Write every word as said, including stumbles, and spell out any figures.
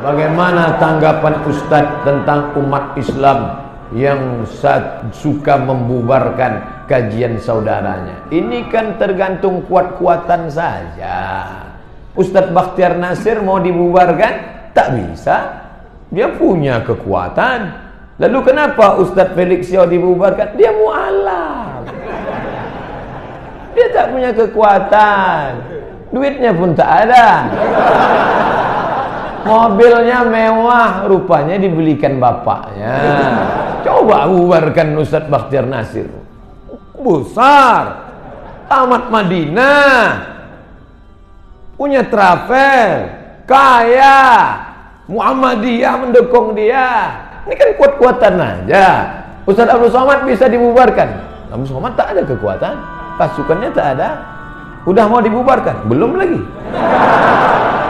Bagaimana tanggapan Ustadz tentang umat Islam yang suka membubarkan kajian saudaranya? Ini kan tergantung kuat-kuatan saja. Ustadz Bakhtiar Nasir mau dibubarkan? Tak bisa. Dia punya kekuatan. Lalu kenapa Ustadz Felix Xiao dibubarkan? Dia mu'alaf. Dia tak punya kekuatan. Duitnya pun tak ada. Mobilnya mewah, rupanya dibelikan bapaknya. Coba bubarkan Ustadz Bakhtiar Nasir. Besar. Tamat Madinah. Punya travel. Kaya. Muhammadiyah mendukung dia. Ini kan kuat-kuatan aja. Ustadz Abdul Somad bisa dibubarkan. Abdul Somad tak ada kekuatan. Pasukannya tak ada. Udah mau dibubarkan? Belum lagi.